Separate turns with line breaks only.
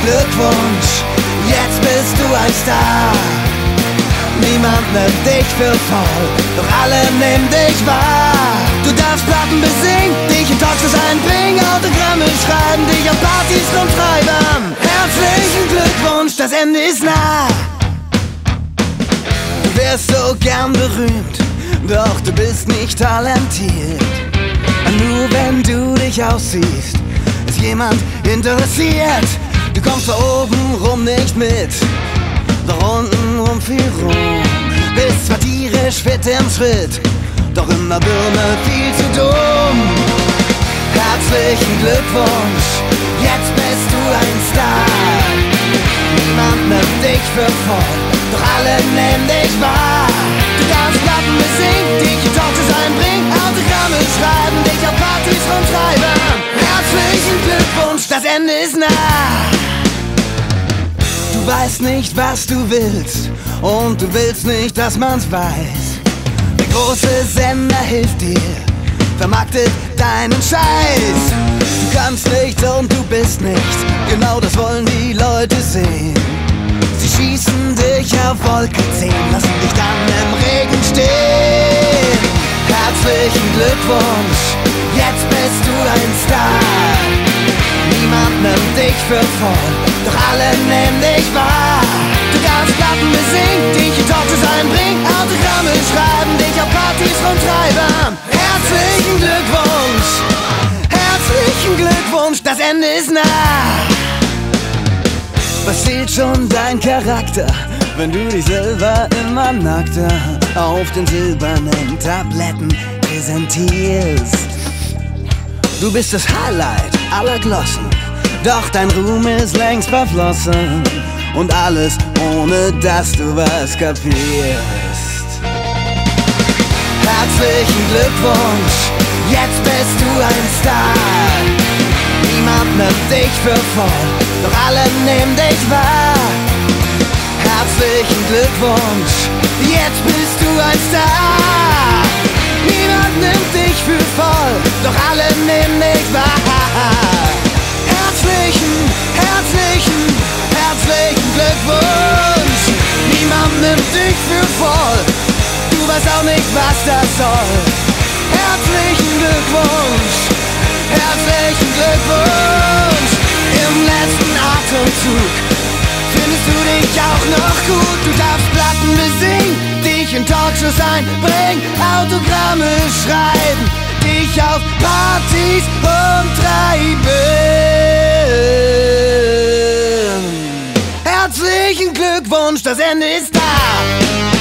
Glückwunsch, jetzt bist du ein Star. Niemand nimmt dich für voll, doch alle nehmen dich wahr. Du darfst Platten besingen, dich in Talkshows einbringen, Autogramme schreiben, dich auf Partys rumtreiben. Herzlichen Glückwunsch, das Ende ist nah. Du wärst so gern berühmt, doch du bist nicht talentiert. Nur wenn du dich aussiehst, ist jemand interessiert. Du kommst da oben rum nicht mit, doch unten rum viel rum. Bist zwar tierisch fit im Schritt, doch in der Birne viel zu dumm. Herzlichen Glückwunsch, jetzt bist du ein Star. Niemand nimmt dich für voll, doch alle nehmen dich wahr. Du darfst Platten besingen, dich in Talkshows einbringen, Autogramme schreiben, dich auf Partys rumtreiben. Herzlichen Glückwunsch, das Ende ist nah. Du weißt nicht, was du willst, und du willst nicht, dass man's weiß. Der große Sender hilft dir, vermarktet deinen Scheiß. Du kannst nicht und du bist nicht, genau das wollen die Leute sehen. Sie schießen dich auf Wolke 10, lassen dich dann im Regen stehen. Herzlichen Glückwunsch, jetzt bist du ein Star. Niemand nimmt dich für voll, doch alle nehmen dich wahr. Du darfst Platten besingen, dich in Talkshows einbringen, Autogramme schreiben, dich auf Partys rumtreiben. Herzlichen Glückwunsch, herzlichen Glückwunsch, das Ende ist nah. Was zählt schon dein Charakter, wenn du dich selber immer nackter auf den silbernen Tabletten präsentierst? Du bist das Highlight aller Glossen, doch dein Ruhm ist längst verflossen und alles ohne dass du was kapierst. Herzlichen Glückwunsch, jetzt bist du ein Star. Niemand nimmt dich für voll, doch alle nehmen dich wahr. Herzlichen Glückwunsch, jetzt bist du ein Star. Niemand nimmt dich für voll, doch alle nehmen dich wahr. Herzlichen Glückwunsch. Niemand nimmt dich für voll, du weißt auch nicht, was das soll. Herzlichen Glückwunsch, herzlichen Glückwunsch. Im letzten Atemzug findest du dich auch noch gut. Du darfst Platten besingen, dich in Talkshows einbringen, Autogramme schreiben, dich auf Partys umtreiben. Herzlichen Glückwunsch, das Ende ist da.